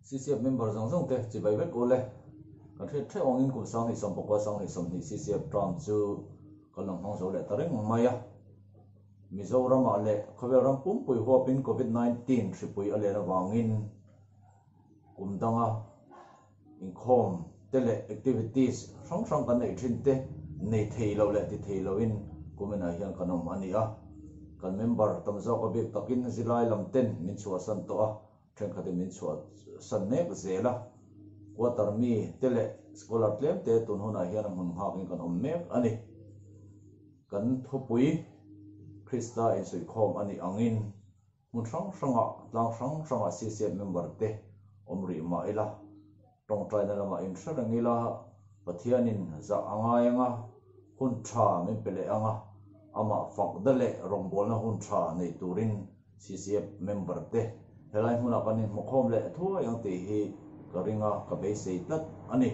CCF member zong zong te chi bai vet ko le kan the ong in kum sang hi som pokwa sang hi som ni CCF tram chu kan long hong zo le tareng maya Mizoram ale khoveram pum pui hopin COVID-19 tripui ale na wangin kumdanga inkhom tele activities song song kan nei thin te nei thei lo le ti thei lo in kumena hian kanom ani a kan member tamzo ko bek takin zilai lamten min chua san to a thren khate min chua san ne zela quarter mi tele scholar tlem te tun hona hian mun hakin kan om mek ani kan thopui Krista in sui khom ani angin mun sang sanga lang sang sanga CCF member te omri ma ila tong trai na lama in sarangila pathianin za angayanga hun tha min pele anga ama fakdale rongbol na hun tha nei turin CCF member te helai huna kanin mokhom le thua yang te hi karinga ka be sei tat ani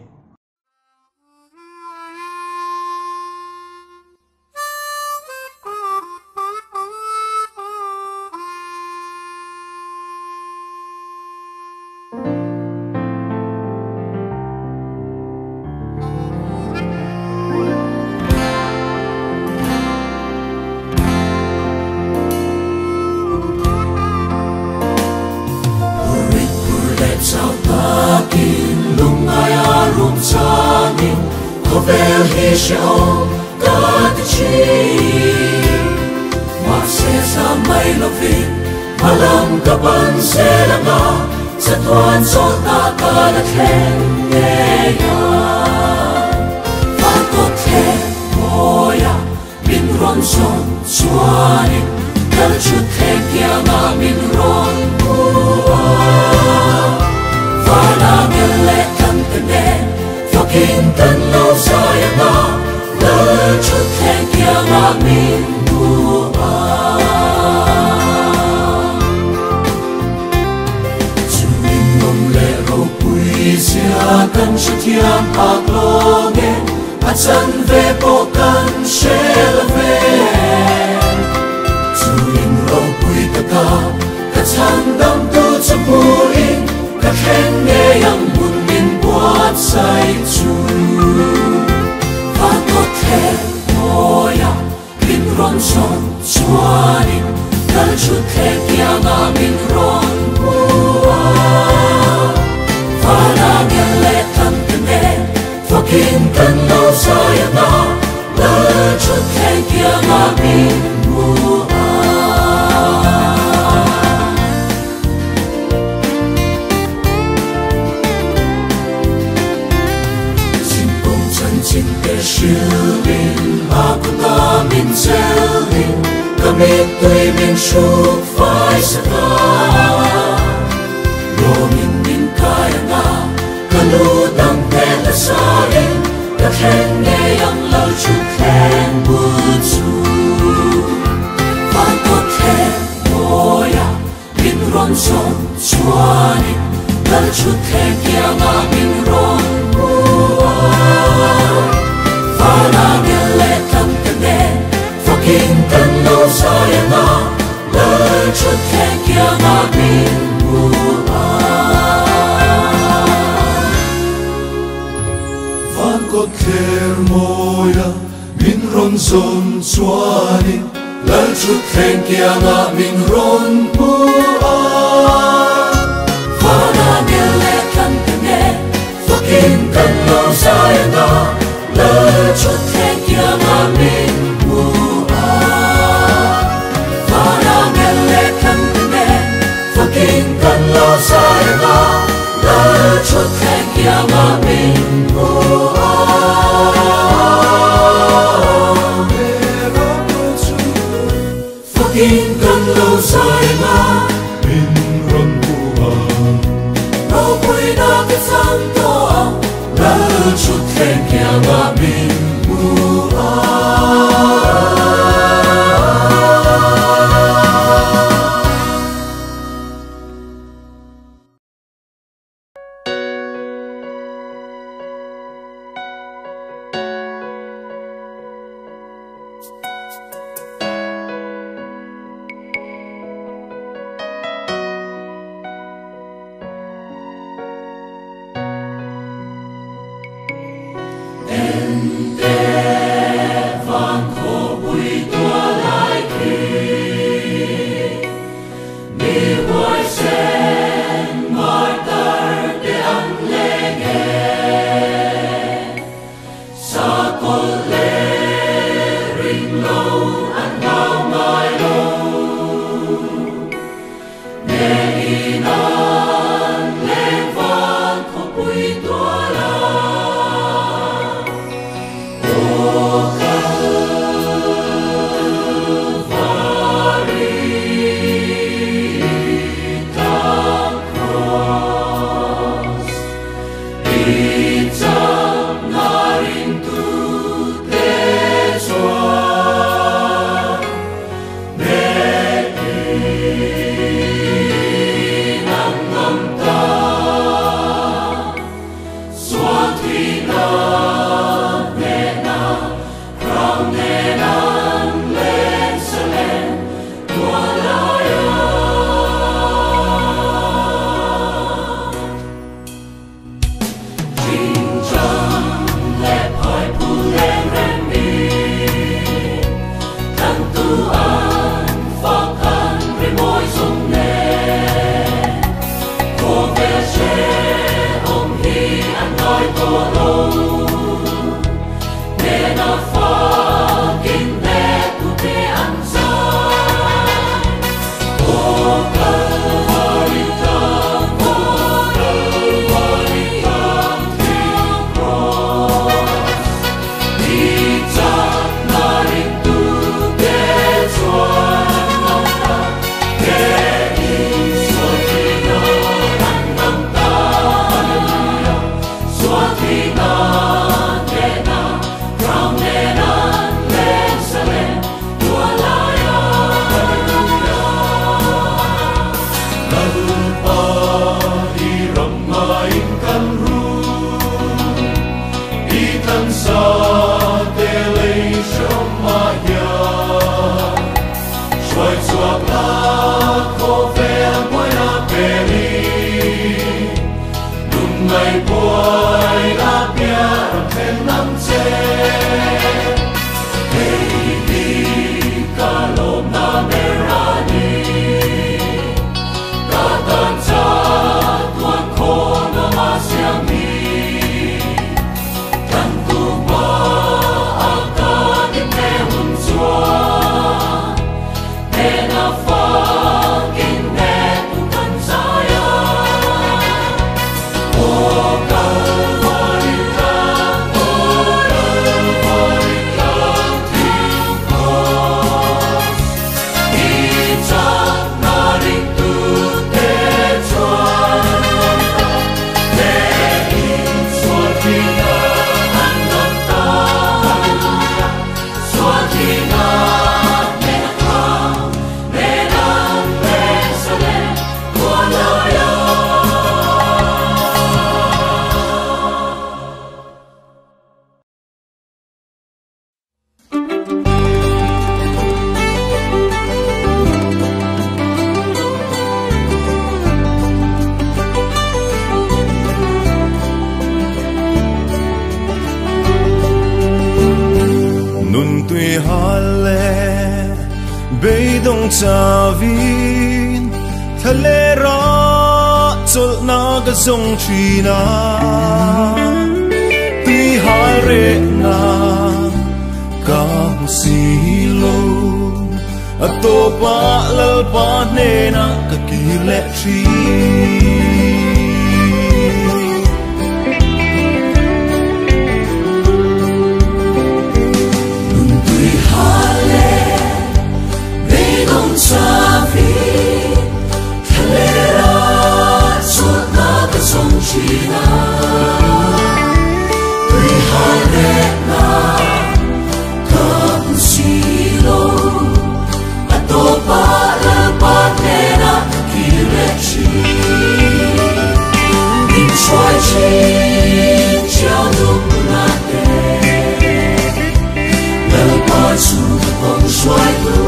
Show God chi ma se sa mai lo vin malam ka ban se la nga sa tuan so ta ka la khen ne ya fa ko the moya min ron son suani kal chu the kya ma min ron bua fa na mele kan ne fucking tan lo sa ya na chút thèn kia mà mình mua chú mình mong lệ rô quý xia cần chú thiam bạc lô nghe à chân về bộ cần sẽ là về chú mình rô quý tất cả cả chân đâm tu cho bùi cả khen nghe yang buồn mình quát say chú moya min ron son suani kal chu the kya nga min ron bua fana gele tan ne fucking kan lo sa ya na la chu the kya nga min bua sin bông chân chính để ta min selin kamit tui min shuk fai saka ro min kaya na kalu dang te la sain ka khen nge yang lau chu khen bu chu fan ko the moya min ron son suani kal chu the kya ma min ron bua fana gele fucking tan lo sa ya na la chút the kya ma min bua van ko kher moya min ron son suani la chút the kya ma min ron bua fana gele kan ne fucking tan lo sa ya na la chút the kya ma min kan lo sai na la chút the kya ma min bua fucking kan lo sai na min ron bua ro pui na ke san to la chút the kya ma min bua Loi chuak la ko ve moi na peri Lung mai boy la pia pen nam che Baby ka lo na merani Ka tan cha tuan ko na ma siang ni Tan tu ba aka ni me hun chua Savin thalera chol na ga zong china ti hare na ka silo atopa lal pa ne na ka kile chi Savi, thalera chot na ka song china, tui hale na ka silo, atopa la pa ne na kile chi, in choi chi chiao luk na te, la pa chu bong shuai tu.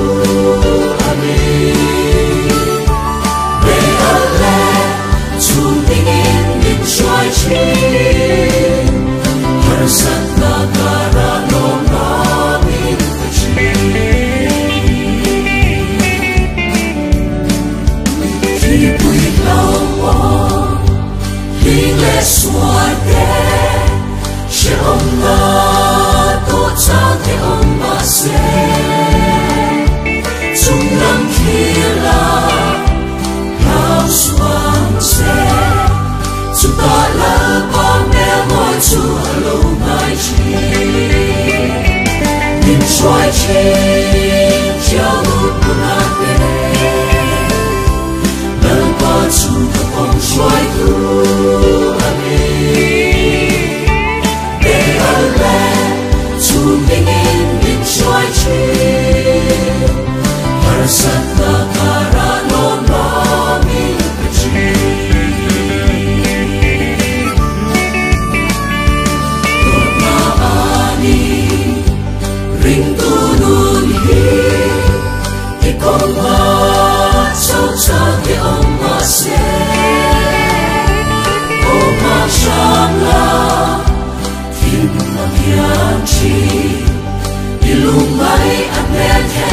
Xoay trên treo lút buồn ác bê Lần qua chú thập bóng xoay thu ami Để ở lẽ chú bình yên bình xoay trên Har sát ta ta ra nôn lo mình phải chi Đột na ani Ring tu nun hi Thì con ma Châu cha cái ông ma xe Ô ma cham la Thiên ma hiền chi Đi lung bay ăn men